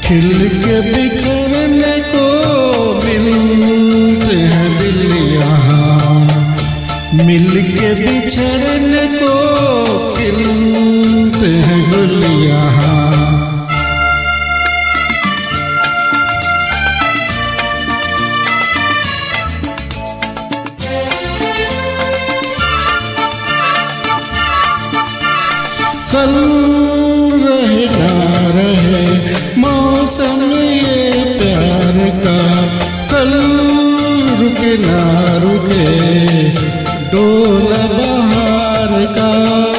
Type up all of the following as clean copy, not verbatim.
खिल के बिखरने को मिलते हैं दिल यहाँ, मिल के बिछड़ने को खिलते हैं गुल यहाँ। कल रहे ना रहे मौसम ये प्यार का, कल रुके ना रुके डोला बहार का,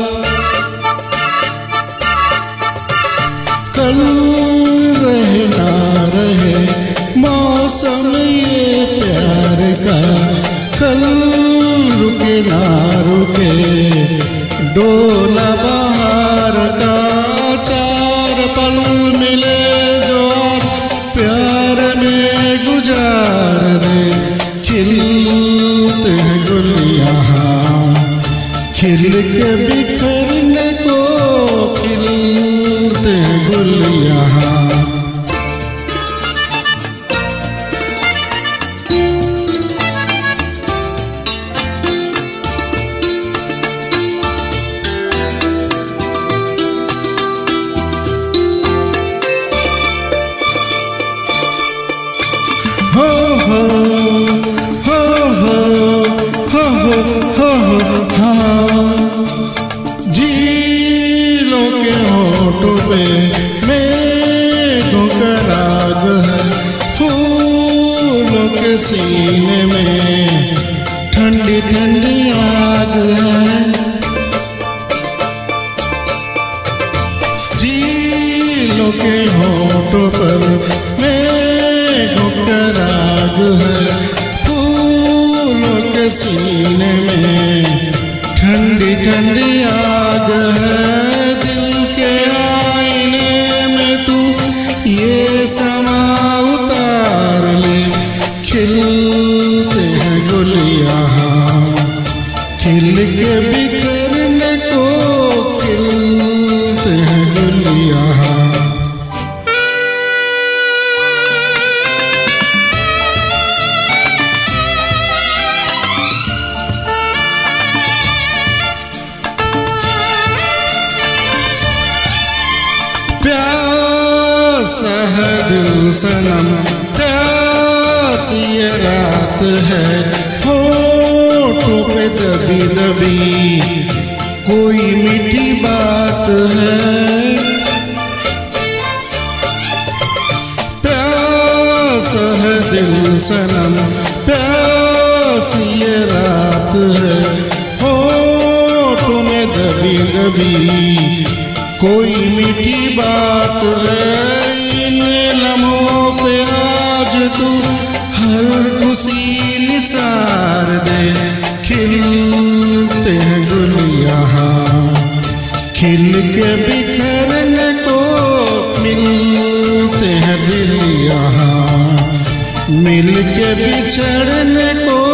कल रहे ना रहे मौसम ये प्यार का, कल रुके ना रुके डोला बहार का। चार पल मिले जो प्यार में गुजार दे, खिलते हैं गुल यहाँ, खिल के बिखरने को खिलते हैं गुल यहाँ। हो हो हो हो हो हो हाँ, झीलों के होठों पे मेघों का राग है, फूलों के सीने में ठंडी ठंडी आग है, झीलों के होठों पर मेघों का राग है, फूलों के सीने में ठंडी ठंडी आग है। दिल के आईने में तू ये समा उतार ले, खिलते हैं गुल यहाँ, खिल के बिखरने को खिलते हैं गुल यहाँ। प्यास है दिल सनम, प्यास ये रात है, होठों पे दबी दबी कोई मीठी बात है। प्यास है दिल सनम, प्यास ये रात है, होठों में दबी दबी कोई मीठी बात है। इन लम्हों पे आज तू हर खुशी निसार दे, खिलते हैं गुल यहाँ, खिल के बिखरने को मिलते हैं दिल यहाँ, मिल के बिछड़ने को